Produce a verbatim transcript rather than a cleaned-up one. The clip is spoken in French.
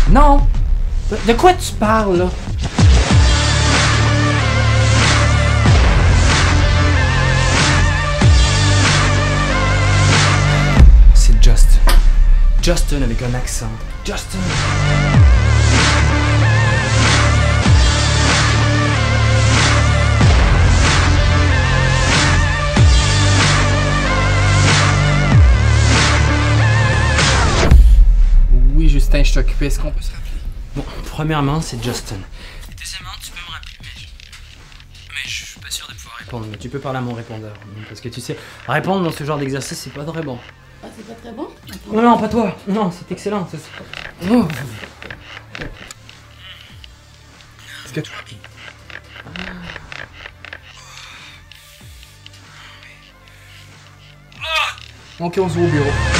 Non! De, de quoi tu parles, là? C'est Justin. Justin avec un accent. Justin! Oui, Justin, je suis occupé. Est-ce qu'on peut se rappeler? Bon, premièrement, c'est Justin. Deuxièmement, tu peux me rappeler, mais je... mais je suis pas sûr de pouvoir répondre. Bon, mais tu peux parler à mon répondeur. Parce que tu sais, répondre dans ce genre d'exercice, c'est pas très bon. Ah, c'est pas très bon? Non, non, pas toi. Non, c'est excellent. C'est... Oh. Est-ce que tu... Ok, on se voit au bureau.